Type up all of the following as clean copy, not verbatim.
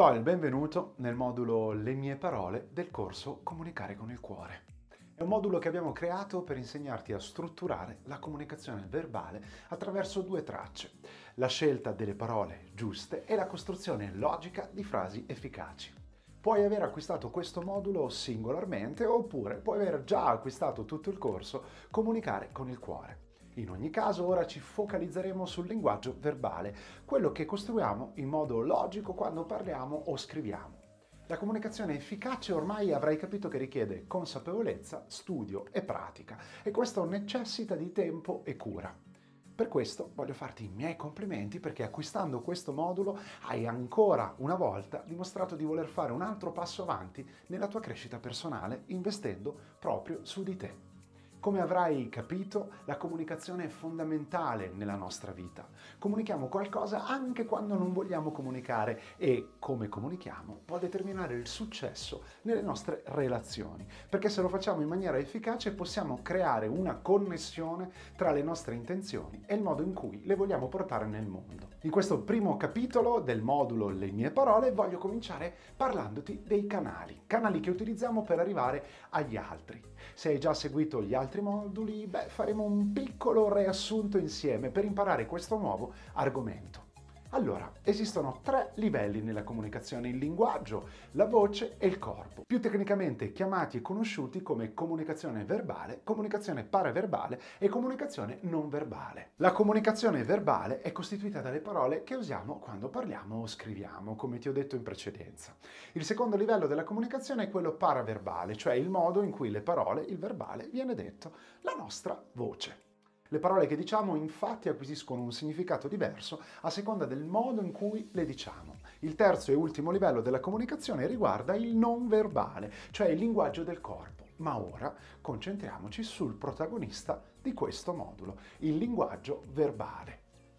Ti do il benvenuto nel modulo Le mie parole del corso Comunicare con il cuore. È un modulo che abbiamo creato per insegnarti a strutturare la comunicazione verbale attraverso due tracce: la scelta delle parole giuste e la costruzione logica di frasi efficaci. Puoi aver acquistato questo modulo singolarmente oppure puoi aver già acquistato tutto il corso Comunicare con il cuore. In ogni caso, ora ci focalizzeremo sul linguaggio verbale, quello che costruiamo in modo logico quando parliamo o scriviamo. La comunicazione efficace ormai avrai capito che richiede consapevolezza, studio e pratica, e questo necessita di tempo e cura. Per questo voglio farti i miei complimenti perché acquistando questo modulo hai ancora una volta dimostrato di voler fare un altro passo avanti nella tua crescita personale investendo proprio su di te. Come avrai capito, la comunicazione è fondamentale nella nostra vita. Comunichiamo qualcosa anche quando non vogliamo comunicare e come comunichiamo può determinare il successo nelle nostre relazioni, perché se lo facciamo in maniera efficace possiamo creare una connessione tra le nostre intenzioni e il modo in cui le vogliamo portare nel mondo. In questo primo capitolo del modulo Le mie parole voglio cominciare parlandoti dei canali che utilizziamo per arrivare agli altri. Se hai già seguito gli altri moduli, faremo un piccolo riassunto insieme per imparare questo nuovo argomento. Allora, esistono tre livelli nella comunicazione: il linguaggio, la voce e il corpo, più tecnicamente chiamati e conosciuti come comunicazione verbale, comunicazione paraverbale e comunicazione non verbale. La comunicazione verbale è costituita dalle parole che usiamo quando parliamo o scriviamo, come ti ho detto in precedenza. Il secondo livello della comunicazione è quello paraverbale, cioè il modo in cui le parole, il verbale, viene detto, la nostra voce. Le parole che diciamo infatti acquisiscono un significato diverso a seconda del modo in cui le diciamo. Il terzo e ultimo livello della comunicazione riguarda il non verbale, cioè il linguaggio del corpo. Ma ora concentriamoci sul protagonista di questo modulo, il linguaggio verbale.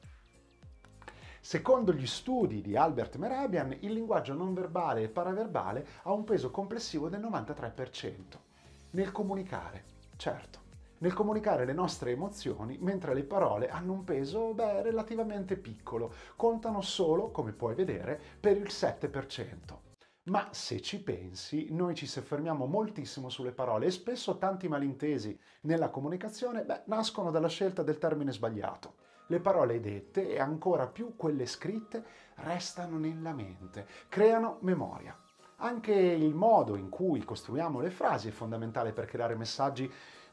Secondo gli studi di Albert Mehrabian, il linguaggio non verbale e paraverbale ha un peso complessivo del 93%. Nel comunicare, certo. Nel comunicare le nostre emozioni, mentre le parole hanno un peso, relativamente piccolo, contano solo, come puoi vedere, per il 7%. Ma se ci pensi, noi ci soffermiamo moltissimo sulle parole e spesso tanti malintesi nella comunicazione, nascono dalla scelta del termine sbagliato. Le parole dette, e ancora più quelle scritte, restano nella mente, creano memoria. Anche il modo in cui costruiamo le frasi è fondamentale per creare messaggi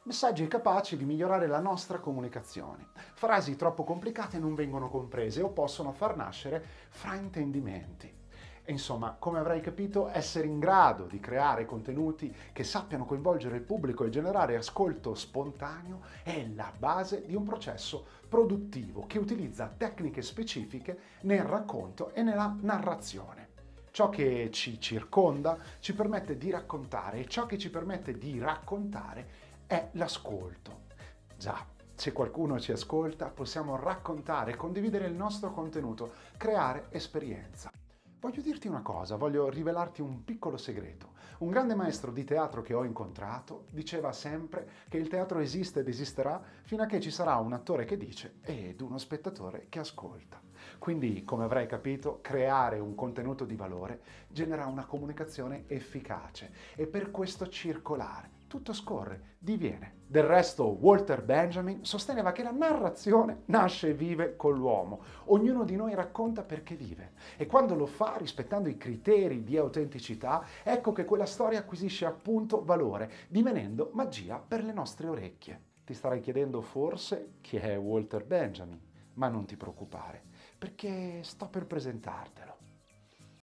capaci di migliorare la nostra comunicazione. Frasi troppo complicate non vengono comprese o possono far nascere fraintendimenti. E insomma, come avrai capito, essere in grado di creare contenuti che sappiano coinvolgere il pubblico e generare ascolto spontaneo è la base di un processo produttivo che utilizza tecniche specifiche nel racconto e nella narrazione. Ciò che ci circonda ci permette di raccontare e ciò che ci permette di raccontare è l'ascolto. Già, se qualcuno ci ascolta, possiamo raccontare, condividere il nostro contenuto, creare esperienza. Voglio dirti una cosa, voglio rivelarti un piccolo segreto. Un grande maestro di teatro che ho incontrato diceva sempre che il teatro esiste ed esisterà fino a che ci sarà un attore che dice ed uno spettatore che ascolta. Quindi, come avrai capito, creare un contenuto di valore genera una comunicazione efficace e per questo circolare. Tutto scorre, diviene. Del resto, Walter Benjamin sosteneva che la narrazione nasce e vive con l'uomo. Ognuno di noi racconta perché vive e quando lo fa rispettando i criteri di autenticità, ecco che quella storia acquisisce appunto valore, divenendo magia per le nostre orecchie. Ti starai chiedendo forse chi è Walter Benjamin, ma non ti preoccupare, perché sto per presentartelo.